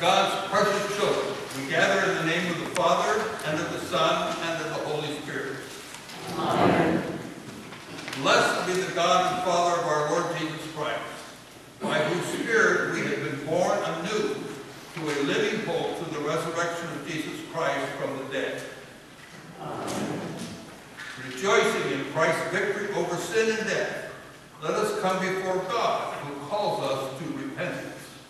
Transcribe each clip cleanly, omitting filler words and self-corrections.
God's precious children, we gather in the name of the Father, and of the Son, and of the Holy Spirit. Amen. Blessed be the God and Father of our Lord Jesus Christ, by whose Spirit we have been born anew to a living hope through the resurrection of Jesus Christ from the dead. Amen. Rejoicing in Christ's victory over sin and death, let us come before God, who calls us to repentance.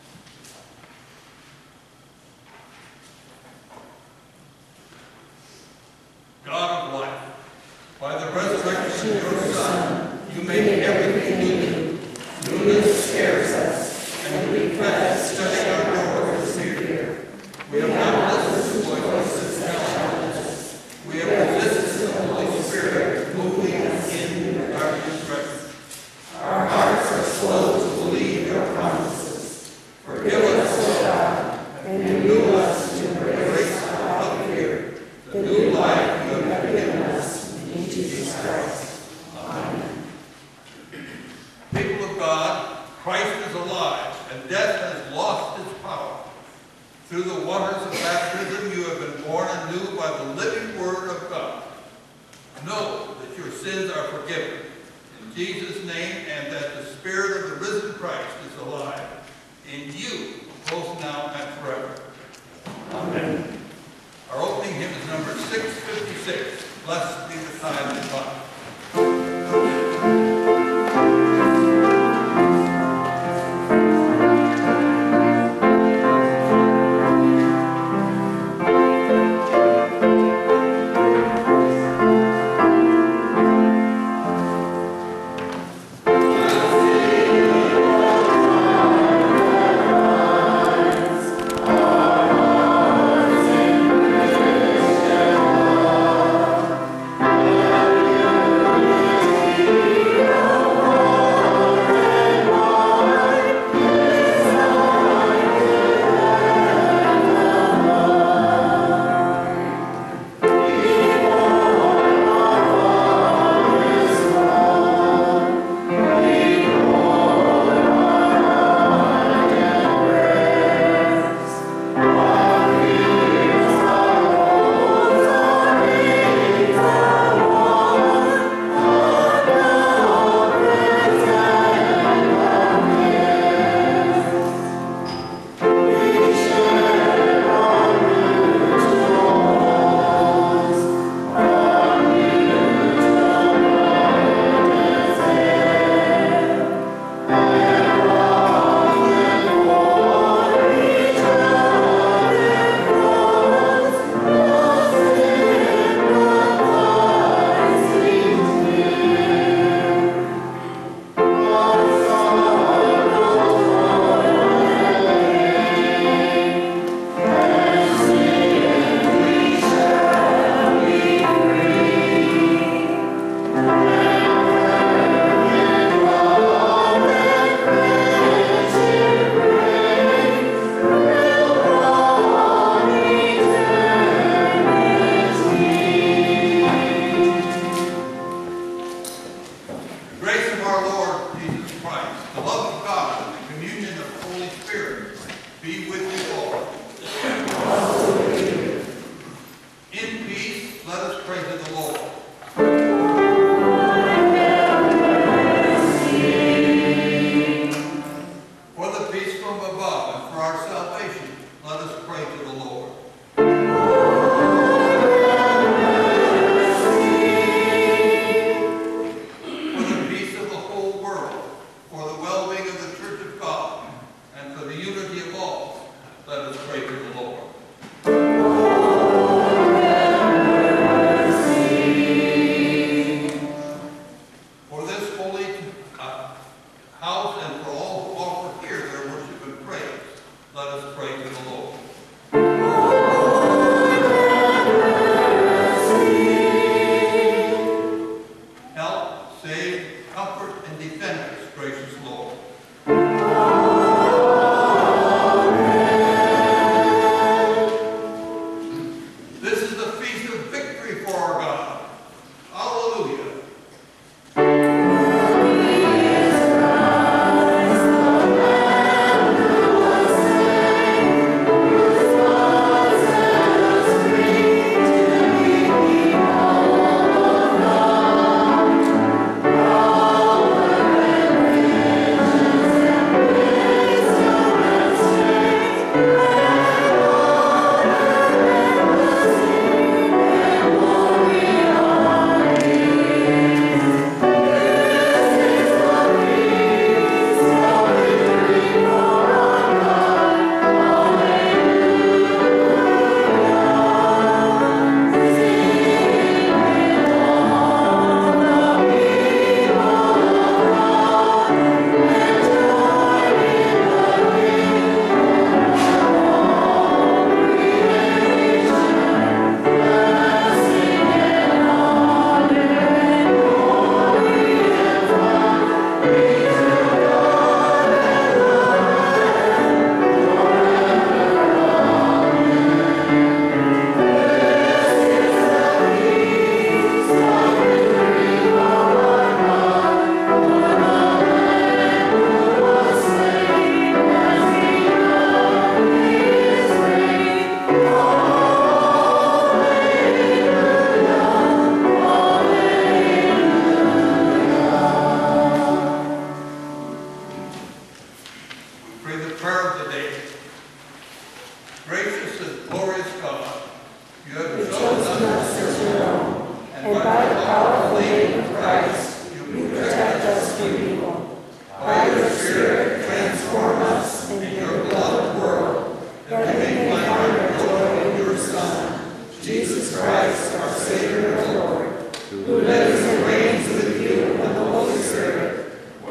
God of life, by the resurrection of your Son, you make everything new. Newness scares us, and we press, shutting our doors in fear. We have not listened to voices that challenge us. We have resisted the Holy Spirit, moving in our transgression. Our hearts are slow to believe your promises. Forgive us, O God, and renew us to embrace without fear the new life you have given us in Jesus Christ. Amen. People of God, Christ is alive, and death has lost its power. Through the waters of baptism, you have been born anew by the living Word of God. Know that your sins are forgiven in Jesus' name, and that the Spirit of the risen Christ is alive in you, both now and forever. Amen. Our opening hymn is number 656, Blessed be the Time and Life.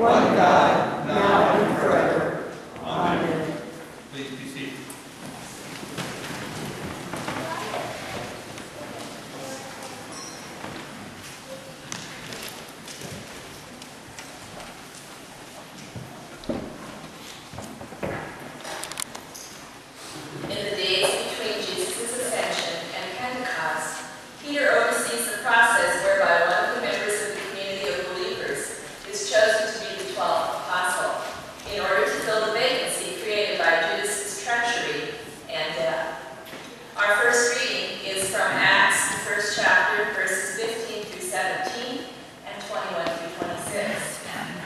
one God, now and forever. Amen. Please be seated. In the days between Jesus' ascension and Pentecost, Peter oversees the process whereby one of the members of the community of believers is chosen to be the 12th apostle in order to fill the vacancy created by Judas' treachery and death. Our first reading is from Acts, the first chapter, verses 15 through 17 and 21 through 26.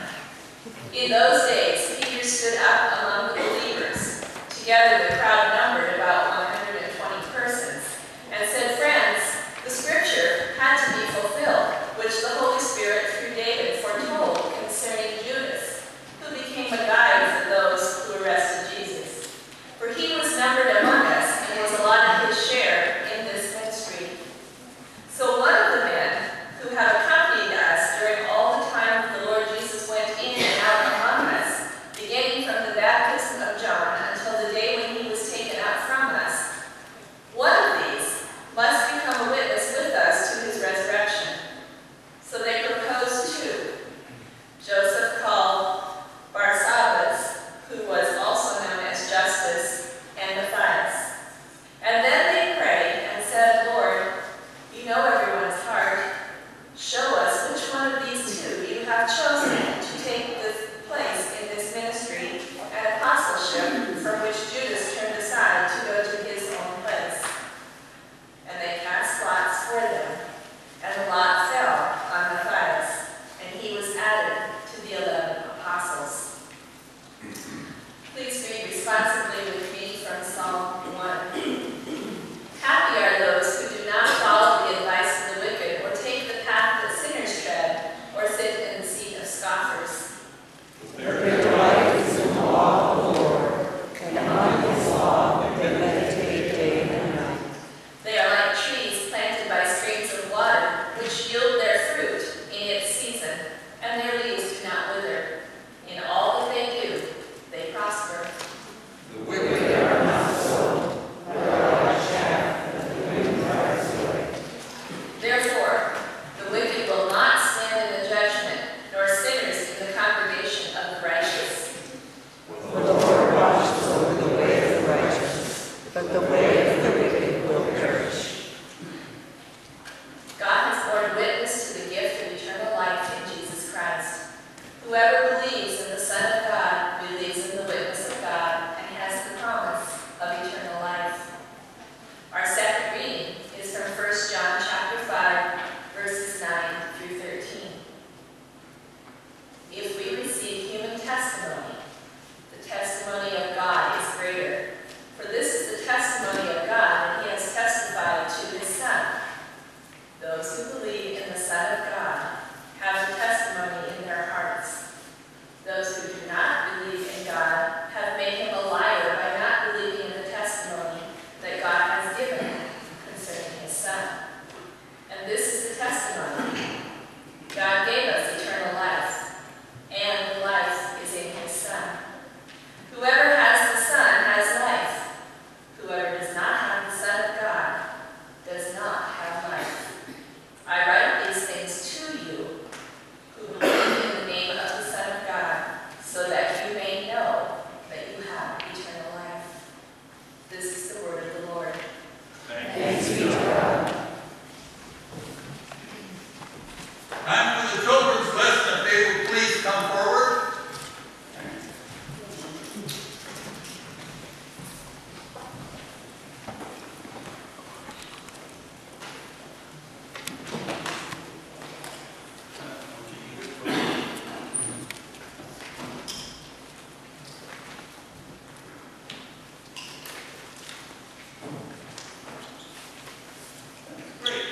In those days, Peter stood up among the believers. Together, the crowd numbered about 120 persons, and said, "Friends, the scripture had to be fulfilled, which the Holy Spirit through David foretold concerning Judas, who became a guide for those who arrested Jesus. For he was numbered among us and was allotted his share in this ministry." So one of the men who had accompanied us during all the time the Lord Jesus went in and out among us, beginning from the baptism of John until the day when he was taken up from us, one of these must become a witness with us to his resurrection. So they proposed two: Joseph, called Barsabbas, who was also known as Justus, and Matthias. And then they prayed and said, "Lord, you know everyone's heart. Show us which one of these two you have chosen to take this place in this ministry and apostleship from which Judas turned aside to go to his own place." And they cast lots for them, and the lot fell on Matthias, and he was added to the 11 apostles. Please read responsibly with me from Psalm 1. Happy are those who do not follow the advice of the wicked, or take the path that sinners tread, or sit in the seat of scoffers. Their delight is in the law of the Lord, and on his law they meditate day and night. They are like trees planted by streams of water, which yield their fruit in its season, and their leaves do not wither. In all that they do, they prosper. The wicked are not so, but are like chaff that the wind drives away. Therefore, the wicked will not stand in the judgment, nor sinners in the congregation of the righteous. For the Lord watches over the way of the righteous, but the way of the wicked will perish. God has borne witness to the gift of eternal life in Jesus Christ. Whoever believes in the Son of God believes in the witness of God and has the promise of eternal life. Our second reading is from 1 John chapter 5, verses 9 through 13. If we receive human testimony, the testimony of God is greater. For this is the testimony of God that he has testified to his Son. Those who believe in the Son of God have the testimony in their hearts. Those who do not believe in God have made him a liar by not believing in the testimony that God has given concerning his Son. And this is the testimony: God gave us eternal life, and the life is in his Son. Whoever has the Son has life. Whoever does not have the Son of God does not have life. I write these things to you who believe in the name of the Son of God, so that you may know that you have eternal life. This is the word of the Lord. Thanks be to God. Time for the children's lesson. If they will please come forward. Great.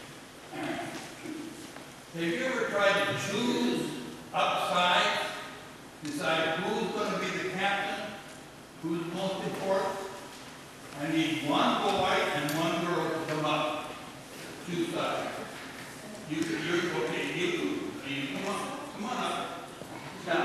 Have you ever tried to choose upside, decide who's going to be the captain, who's most important? I need one boy and one girl to come up. Two sides. You, okay, you come on up. Now,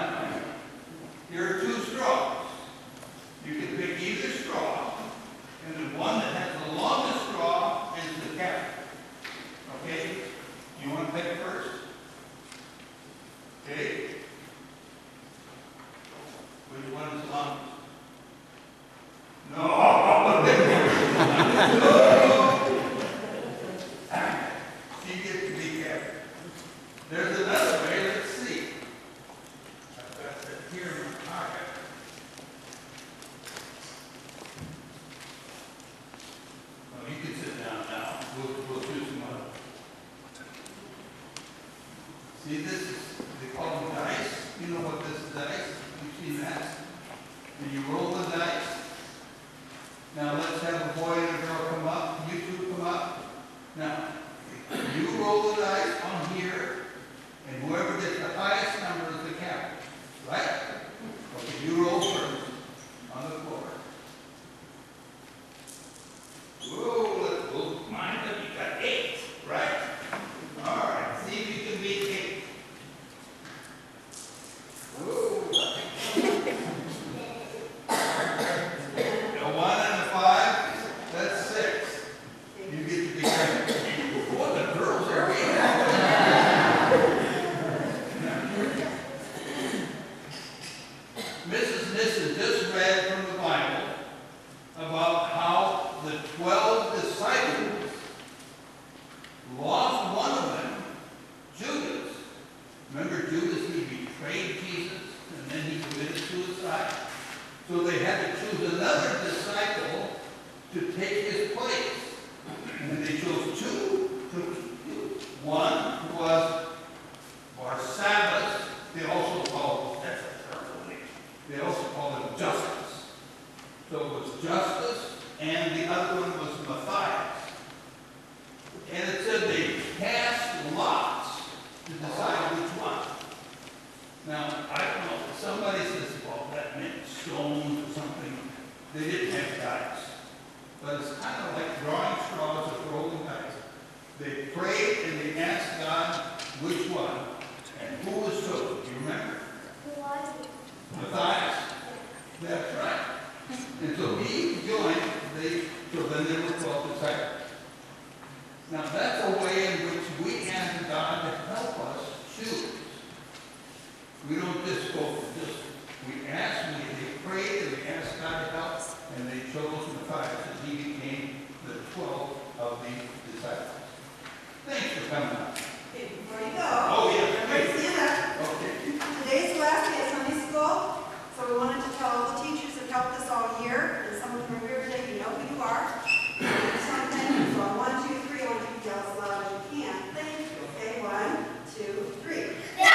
So they had to choose another disciple to take his place. And they chose two. One was Barsabbas. They also called, that's a terrible name. They also called him Justus. So it was Justus, and the other one was Matthias. And it said they cast lots to decide which one. Now, I don't know, somebody says, well, that meant stones or something. They didn't have dice. But it's kind of like drawing straws or rolling dice. They prayed and they asked God which one. And who was chosen? Do you remember? Matthias. That's right. And so he joined, so then there were 12 disciples. Now that's a way in which we ask God to help us choose. We don't just go for this. We ask, they prayed and they asked God to help, and they chose Matthias, and he became the 12 of the disciples. Thanks for coming up. Okay, before you go. Oh, yeah. Everybody stand up. Okay. Today's the last day of Sunday school, so we wanted to tell all the teachers who've helped us all year, and some of them are here today, you know who you are. I just want to thank you. So on 1, 2, 3, I want you to tell us as loud as you can. Thank you. Okay, 1, 2, 3.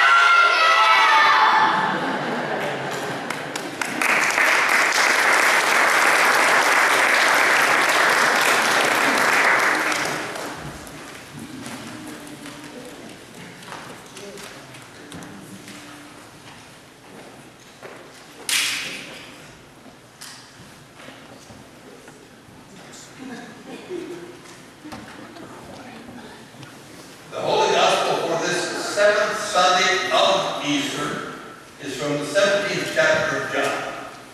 The Holy Gospel for this seventh Sunday of Easter is from the 17th chapter of John.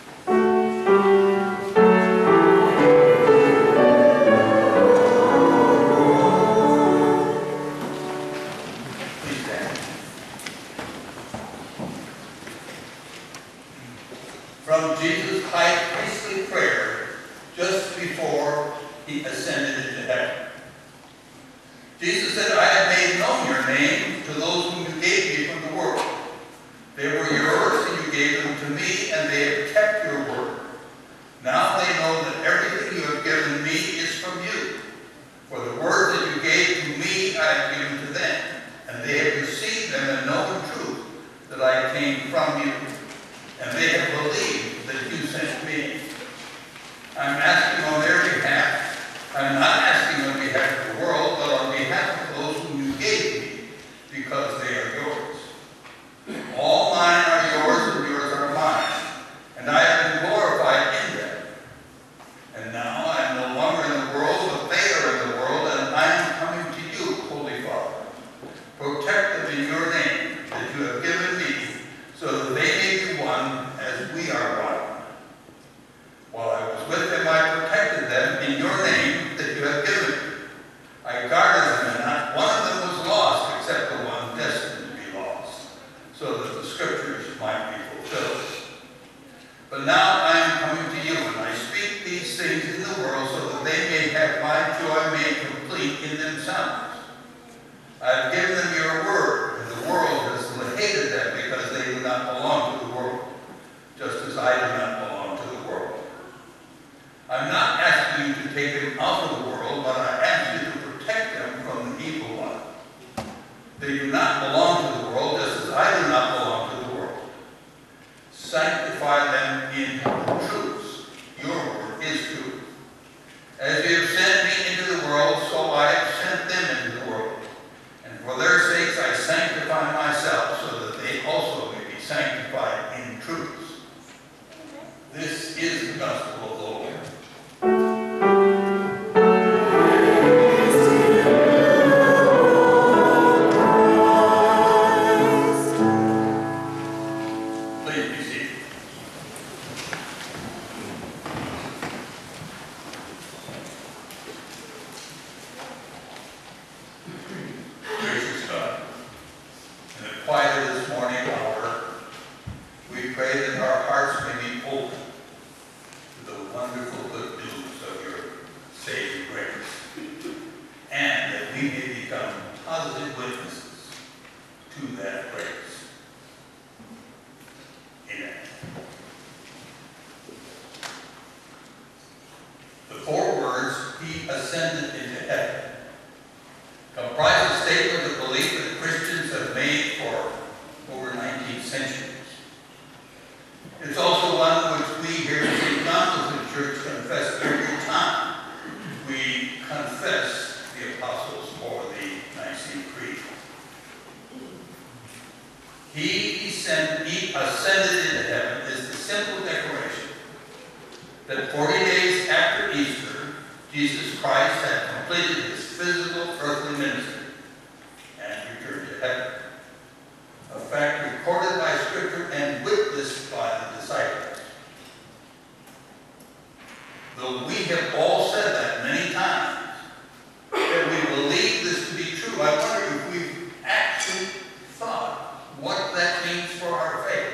Please stand. From Jesus' high priestly prayer just before he ascended into heaven. Jesus said, I have made known your name to those whom you gave me from the world. They were yours, and you gave them to me, and they have kept your word. Now they know that everything you have given me is from you. For the word that you gave to me I have given to them, and they have received them and know in truth that I came from you. And they have believed that you sent me. I'm asking on their behalf. I'm not asking on behalf of the world, but on behalf of those whom you gave me, because they are yours. All mine are yours, and yours are mine, and I have been glorified in them. And now I am no longer in the world, but they are in the world, and I am coming to you, Holy Father. Protect them in your name that you have given me, so that they may be one as we are one. While I was with them, I protected them in your name that you have given me. I guarded them, and not one of them was lost except the one destined to be lost, so that the scriptures might be fulfilled. But now I am coming to you, and I speak these things in the world so that they may have my joy made complete in themselves. I have given them your word, and the world has hated them because they do not belong to the world, just as I do not belong to the world. I'm not asking you to take them out of the world, but I ask you to protect them from the evil one. They do not belong to the world, just as I do not belong to the world. Sanctify them in the truths. Your word is truth. As you have sent me into the world, so I have sent them into the world. And for their sakes I sanctify myself, so that they also may be sanctified in truths. This is the gospel of the Lord. Please be seated. Gracious God, in the quiet of this morning hour, we pray that our hearts may be open to the wonderful good news of your saving grace, and that we may become positive witnesses to that grace. Amen. ascended into heaven is the simple declaration that 40 days after Easter, Jesus Christ had completed his physical earthly ministry and returned to heaven. A fact recorded by Scripture and witnessed by the disciples. Though we have all said that many times, that we believe this to be true, I wonder if we've actually thought what that means for our faith.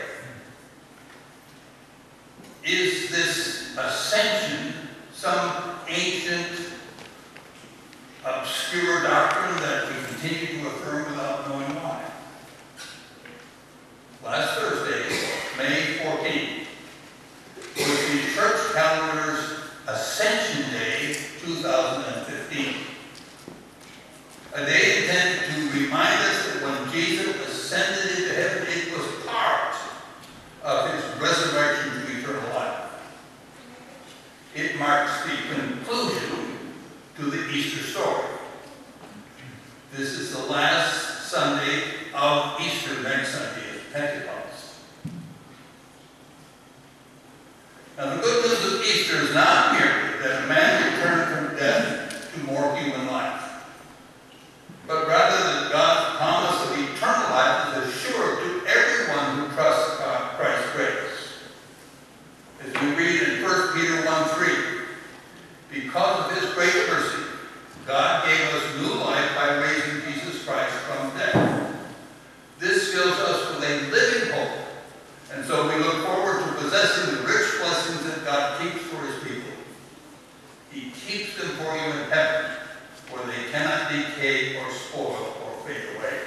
Is this ascension some ancient, obscure doctrine that we continue to affirm without knowing why? Last Thursday, May 14th, was the church calendar's Ascension Day 2015. A day intended to remind us that when Jesus ascended into heaven, it was part of his resurrection to eternal life. It marks the conclusion to the Easter story. This is the last Sunday of Easter. Next Sunday is Pentecost. Now the good news of Easter is not merely that a man returned from death to more human life, but rather that God's promise of eternal life is assured to everyone who trusts Christ's grace. As we read in 1 Peter 1:3, because of his great mercy, God gave us new life by raising Jesus Christ from death. This fills us with a living hope, and so we look forward to possessing the rich blessings that God keeps for his people. He keeps them for you in heaven, where they cannot decay or spoil or fade away.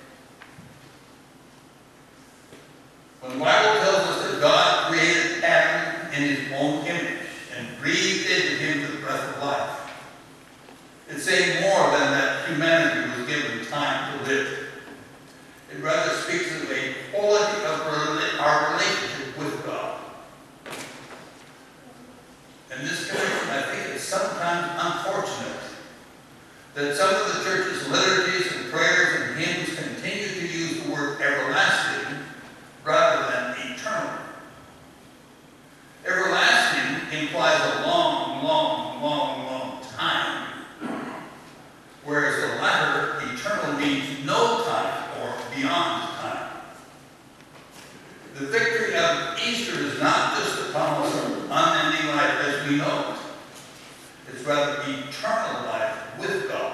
When the Bible tells us that God created Adam in his own image and breathed into him the breath of life, it's saying more than that humanity was given time to live. It rather speaks of a quality of our relationship with God. And this connection, I think, is sometimes unfortunate that some of the church's liturgies and prayers and hymns continue to use the word everlasting rather than eternal. Everlasting implies a long, long, long, long time, whereas the latter, eternal, means no time or beyond time. The victory of Easter is not just the promise of unending life as we know it. It's rather eternal life with God.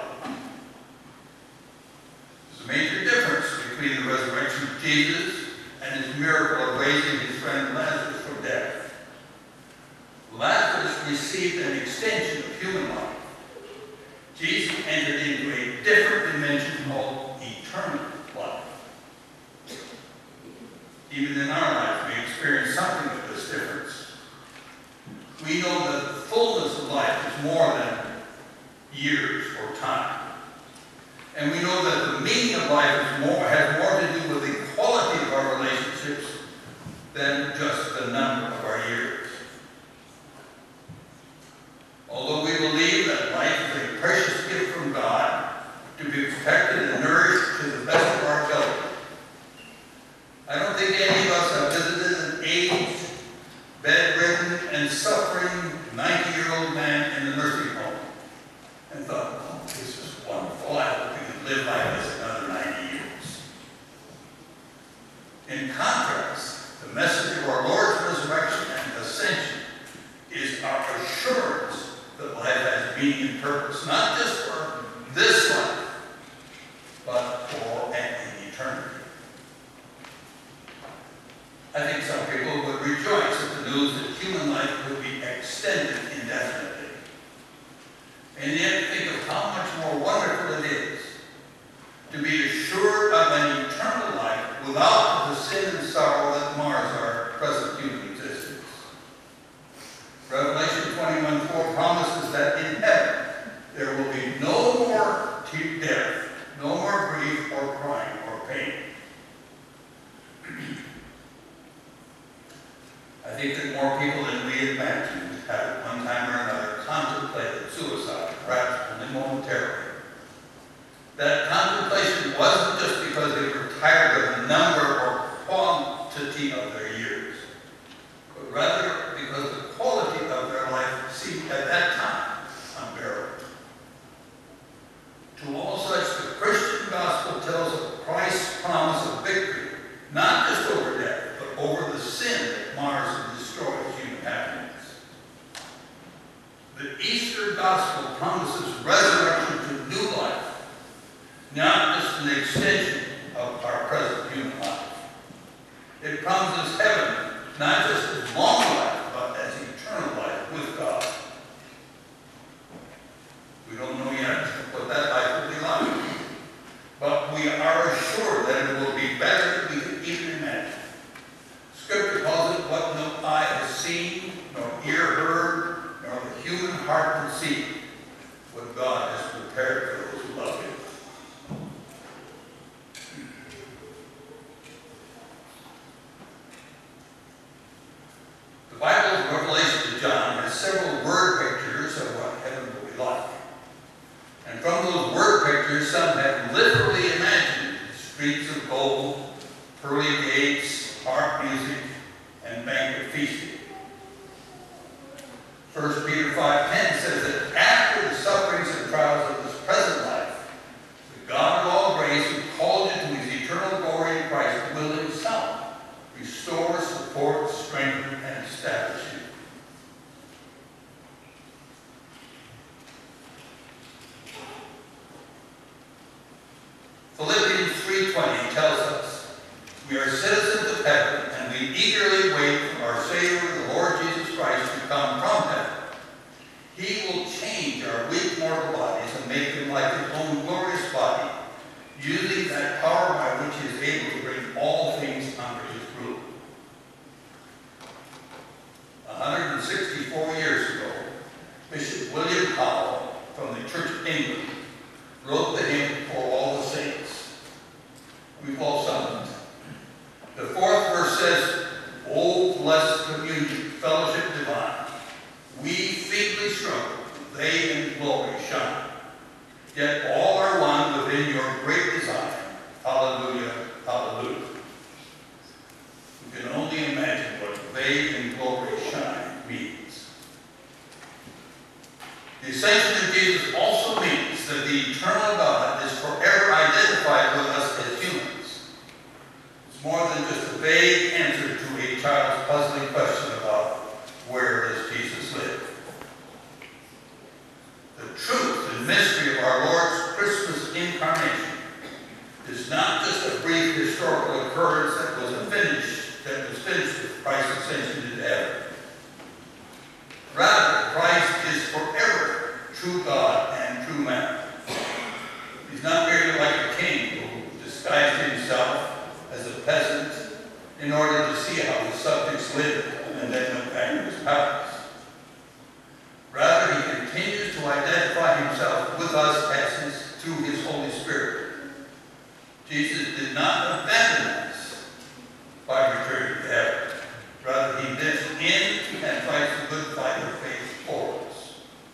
There's a major difference between the resurrection of Jesus and his miracle of raising his friend Lazarus from death. Lazarus received an extension of human life. Jesus entered into a different dimension called eternal life. Even in our life, we experience something of this difference. We know that the fullness of life is more than years or time. And we know that the meaning of life has more to do with the quality of our relationships than just the number of our years. Although we believe that life is a precious gift from God to be protected and nourished to the best of our ability, I don't think any of us have visited an aged, bedridden, and suffering 90-year-old man in the nursing home and thought, oh, this is wonderful. I hope we can live like this another 90 years. In contrast, the message of our Lord's resurrection and ascension is our assurance that life has meaning and purpose, not just for this life, but for an eternity. I think some people would rejoice at the news that human life could be extended indefinitely. And yet think of how much more wonderful it is to be assured of an eternal life without the sin and sorrow that mars our present human existence. Revelation 21:4 promises that in heaven there will be no more death, no more grief or crying or pain. I think that more people than we imagined have at one time or another contemplated suicide, perhaps only momentarily. That contemplation wasn't just because they were tired of the number or quantity of their years, but rather because the quality of their life seemed at that time unbearable. To all such, the Christian gospel tells of Christ's promise of victory, not just over death, but over the sin that mars and destroys human happiness. The Easter gospel promises resurrection to new life, not just an extension of our present human life. It promises heaven, not just as long life, but as eternal life with God. We don't know yet what that life will be like, but we are assured that it will be better than we can even imagine. Scripture calls it what no eye has seen, nor ear heard, nor the human heart conceived, what God has prepared for those who love Him. The Bible's Revelation to John has several word pictures of what heaven will be like. And from those word pictures, some have literally imagined streets of gold, pearly gates, harp music, and banquet feasting. 1 Peter 5:10 says that after the sufferings and trials of this present life, the God of all grace who called you to His eternal glory in Christ will Himself restore, support, strengthen, and establish you. Philippians 3:20 tells us, we are citizens of heaven, and we eagerly wait for our Savior, the Lord Jesus Christ, to come from heaven. He will change our weak mortal bodies and make them like His own glorious body, using that power by which He is able to bring all things under His rule. 164 years ago, Bishop William Powell from the Church of England wrote the hymn For All the Saints. We've all sung it. The fourth verse says, O blessed communion, fellowship divine, we feebly struggle, they in glory shine. Yet all are one within your great design. Hallelujah, hallelujah. We can only imagine what they in glory shine means. The ascension of Jesus also means that the eternal God is forever identified with us as humans. It's more than just a vague answer to a child's puzzling question about where does Jesus live. The truth and mystery of our Lord's Christmas incarnation is not just a brief historical occurrence that was finished with Christ's ascension into heaven. Rather, Christ is forever true God and true man. He's not merely like a king who disguised himself as a peasant in order to see how his subjects lived and then went back to his palace. Rather, he continues to identify himself with us through his Holy Spirit. Jesus did not abandon us by returning to heaven. Rather, he lives in and fights the good fight of faith for us.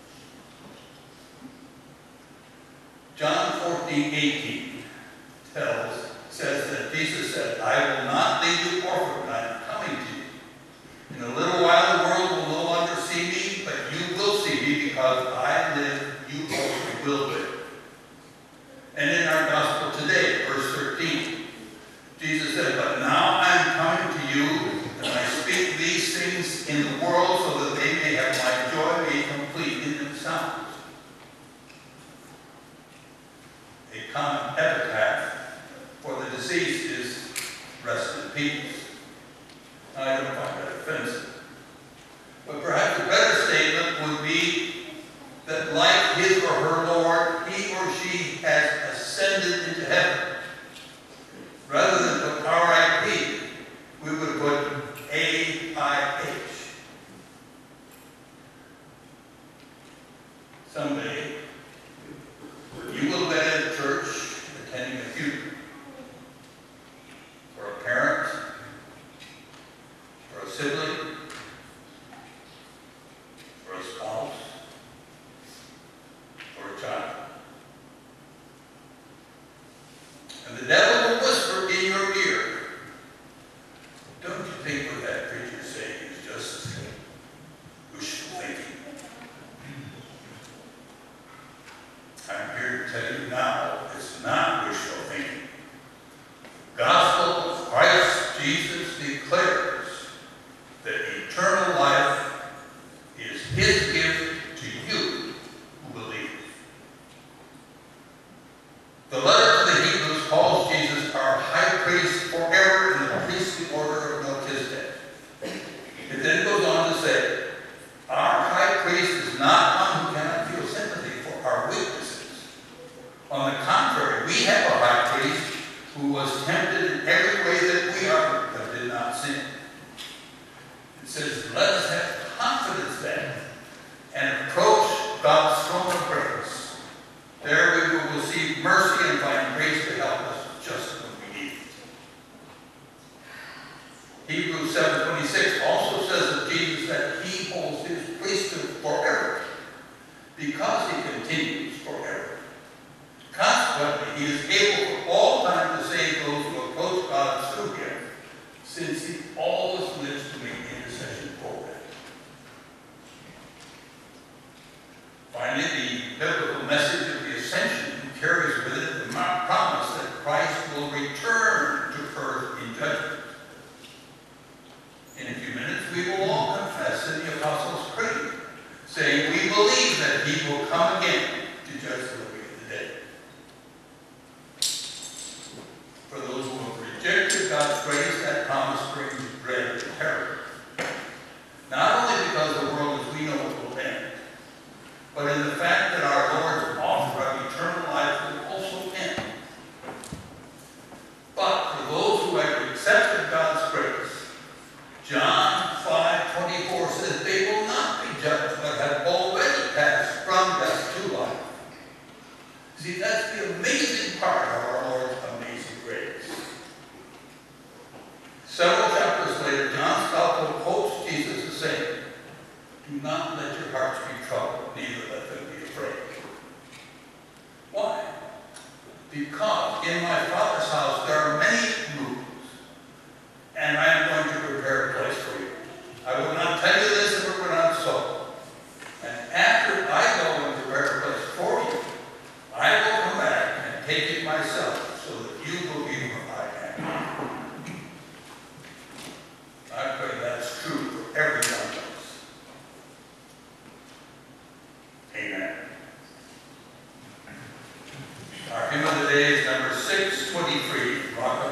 John 14:18 says that Jesus said, I will not leave you orphan, I am coming to you. In a little while the world will no longer see me, but you will see me because I live, you also will live. And in our gospel today, verse 13, Jesus said, but now I am coming to you, and I speak these things in the world so that they may have my joy made complete in themselves. A common epitaph for the deceased is rest in peace. I don't find that offensive. But perhaps a better statement would be that like his or her Lord, he or she has ascended into heaven. Rather than put R.I.P., we would put A.I.H. Someday, you will be at church attending a funeral for a parent, for a sibling, for a spouse, for a child. And the devil will whisper in your ear, think what that preacher is saying is just wishful thinking. I'm here to tell you now, it's not wishful thinking. The gospel of Christ Jesus declares that eternal life is his gift to you who believe. The letter to the Hebrews calls Jesus our high priest forever in the priestly order of Melchizedek. It then goes on to say, our high priest is not one who cannot feel sympathy for our weaknesses. On the contrary, we have a high priest who was tempted in every way that we are, but did not sin. It says, let us have confidence then and approach God's throne of grace. There we will receive mercy and find grace to help us just when we need it. Hebrews 7:26 also says of Jesus that he holds his priesthood forever because he continues forever. Consequently, he is able for all time to save those who approach God through him, since he always lives to make intercession for them. Finally, the biblical message of the ascension carries with it the promise that Christ will return to earth in judgment. In a few minutes, we will all confess in the Apostles' Creed, saying we believe that he will come again to judge the living and the dead. For those who have rejected God's grace, that promise brings dread and terror. Not only because the world as we know it will end, but in the fact that our Lord's offer of eternal life will also end. But for those who have accepted God's grace, John 5:24 says they will not be judged, but have already passed from death to life. See, that's the amazing part of our Lord's amazing grace. Several chapters later, John Stalco quotes Jesus as saying, do not let your hearts be troubled, neither let them be afraid. Why? Because in my Father's house there are many rooms, and I am going to prepare a place for you. I will not tell you this if it were not so. And after I go and prepare a place for you, I will come back and take it myself, so that you will be where I am. I pray that's true for every one of us. Amen. Our hymn of the day is number 623, Rock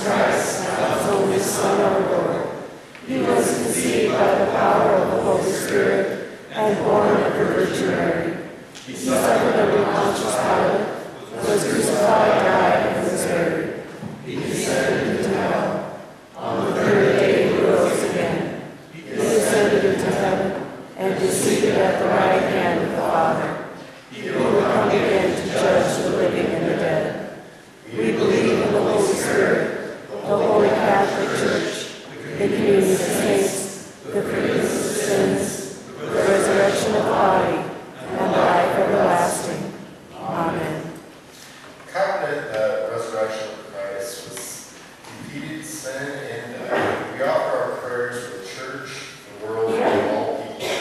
Christ, God's only Son, our Lord. He was conceived by the power of the Holy Spirit and born of the Virgin Mary. He suffered under Pontius Pilate, was crucified, died, and was buried. He descended into hell. On the third day he rose again. He ascended into heaven and is seated at the right hand of the Father. He will come again to judge the living and the dead. We believe in the Holy Spirit, the Holy Catholic Church, the communion of saints, the forgiveness of sins, the resurrection of the body, and life everlasting. Amen. Confident that the resurrection of Christ was defeated sin and death, we offer our prayers for the church, the world, and all people.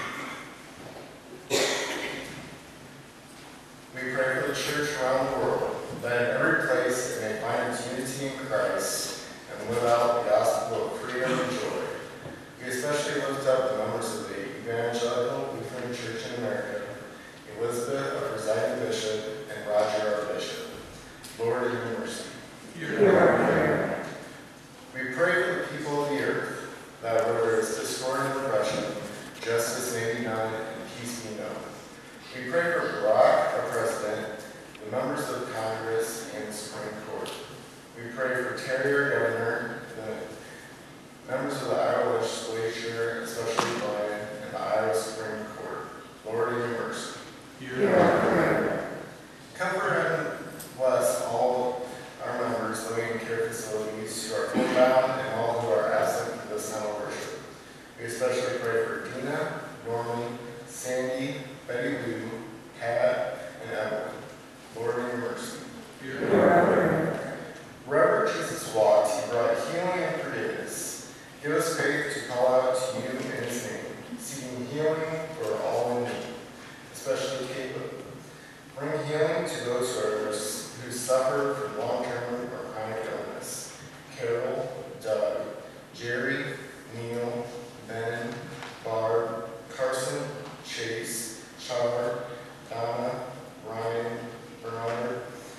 We pray for the church around the world, that in every place it may find its unity in Christ and live out the gospel of freedom and joy. We especially lift up the members of the Evangelical Lutheran Church in America, Elizabeth, our presiding bishop, and Roger, our bishop. Lord, in your mercy. Hear our prayer. We pray for the people of the earth, that where there is discord and oppression, justice may be done and peace be known. We pray for Barack, our president, the members of Congress, and the Supreme Court. We pray for Terry, our governor, the members of the Iowa legislature, especially Brian, and the Iowa Supreme Court. Lord, in your mercy. Hear our prayer. Comfort and bless all our members living in care facilities who are homebound and all who are absent from this time of worship. We especially pray for Dina, Norman, Sandy, Betty Lou, Pat, and Evelyn. Lord, in your mercy. Hear our prayer. Wherever Jesus walked, he brought healing and forgiveness. Give us faith to call out to you in his name, seeking healing for all in need, especially Caleb. Bring healing to those who suffer from long-term or chronic illness. Carol, Doug, Jerry, Neil, Ben, Barb, Carson, Chase, Charlotte, Donna, Ryan, Bernard,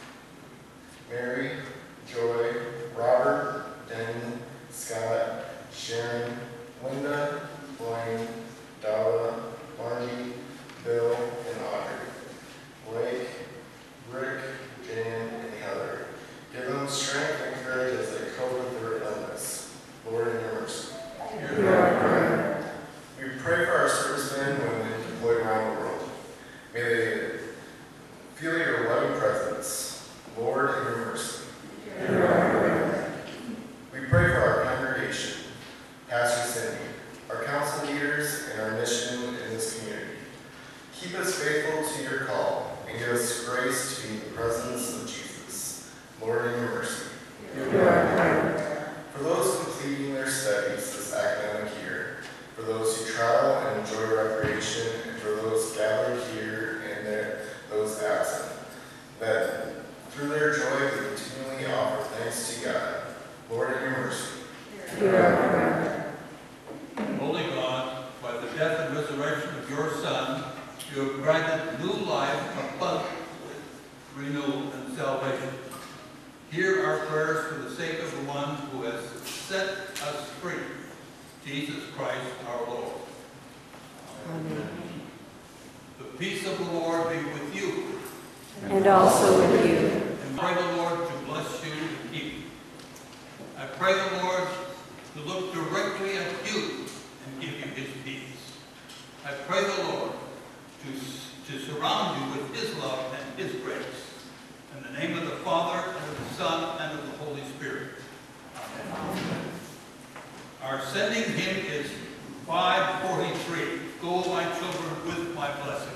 Mary, Joy, Robert, Denny, Scott, Sharon, Linda, Blaine, Dalla, Margie, Bill, and Audrey. Blake, Rick, Jan, and Heather. Give them strength and courage as they cope with their illness. Lord, in your mercy. Hear our prayer. We pray for our servicemen and women deployed around the world. May they feel your loving presence. Lord, in your mercy. Hear our prayer. We pray for our congregation, Pastor Cindy, our council leaders, and our mission in this community. Keep us faithful to your call and give us grace to be in the presence of Jesus. Lord, in your mercy. Hear our prayer. For those completing their studies this academic year, for those who travel and enjoy recreation, and for those gathered here and those absent, that through their joy we continually offer thanks to God. Lord, in your mercy. Hear our prayer. Holy God, by the death and resurrection of your Son, you have granted new life abundantly, renewal, and salvation. Hear our prayers for the sake of the one who has set us free, Jesus Christ our Lord. Amen. The peace of the Lord be with you. And also with you. And pray the Lord to bless you and keep you. I pray the Lord to look directly at you and give you his peace. I pray the Lord to surround you with his love and his grace. In the name of the Father, and of the Son, and of the Holy Spirit. Amen. Our sending hymn is 543. Go, my children, with my blessing.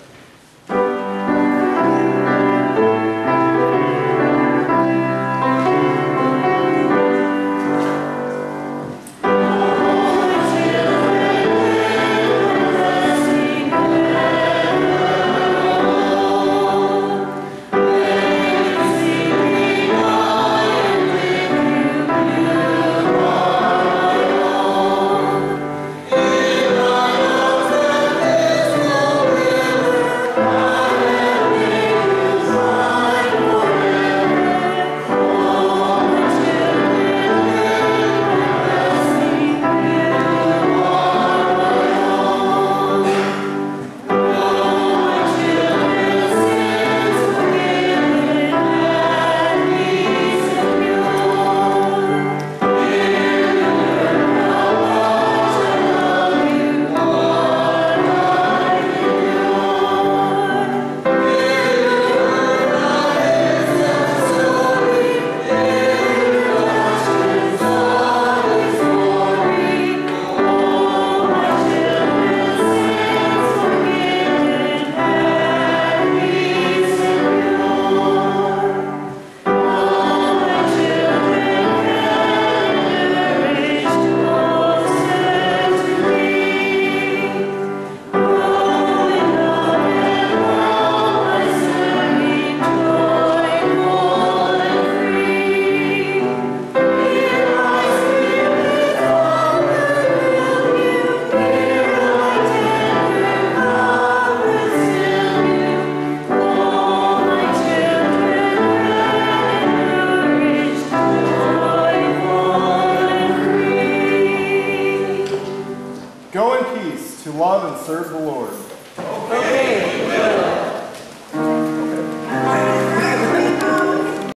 Hear to love and serve the Lord. Obey, we will.